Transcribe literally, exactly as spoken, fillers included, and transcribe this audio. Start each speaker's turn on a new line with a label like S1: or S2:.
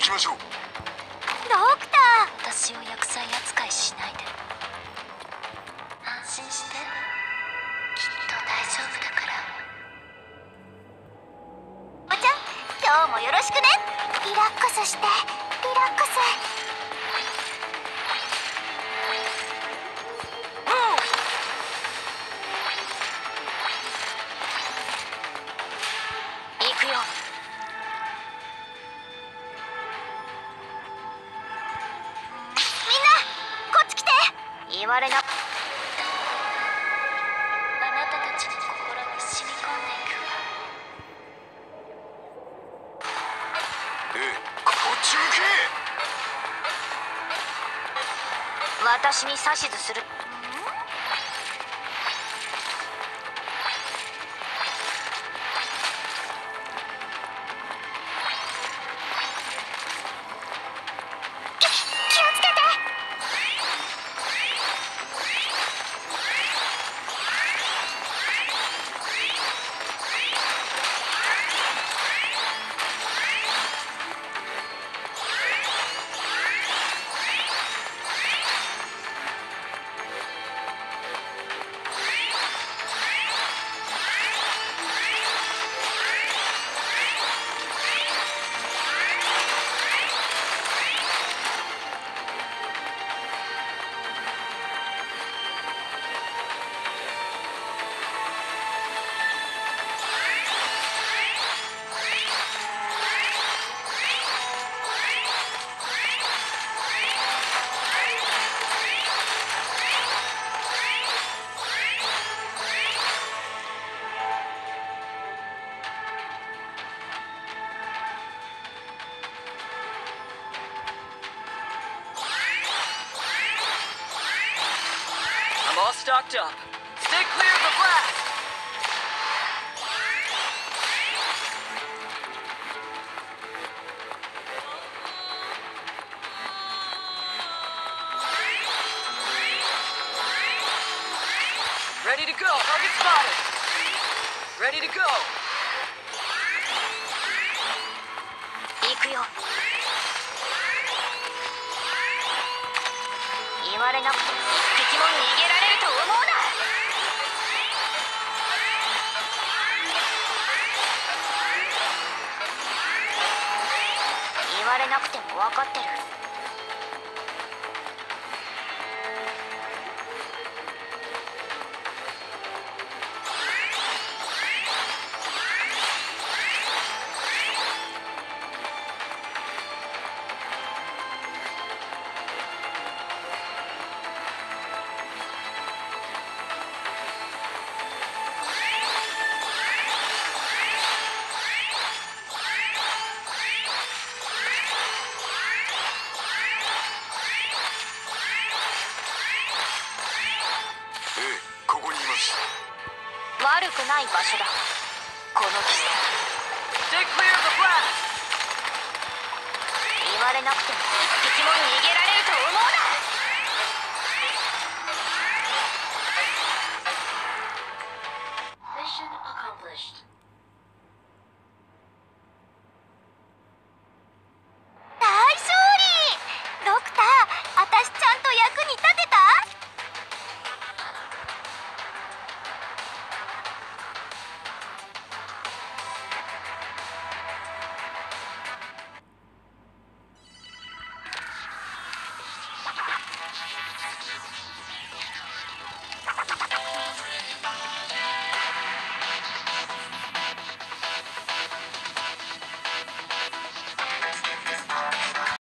S1: きましょう。
S2: ドクター、私を薬剤扱いしないで。安心して、きっと大丈夫だから。おばちゃん、今日もよろしくね。リラックスして、リラックス。行くよ。言われな。あなたたちの心に染み込んでいくわ。
S1: ええ、こっち向け。
S2: 私に指図する。
S3: All stocked up. Stay clear of the blast! Ready to go. Target spotted. Ready to go.
S2: 行くよ。言われなくても一匹も逃げられると思うな。言われなくても分かってる。悪くない場所だ。この季節。
S3: Stay clear of the blast!
S2: 言われなくても一匹も逃げられると思うな。 Mission accomplished.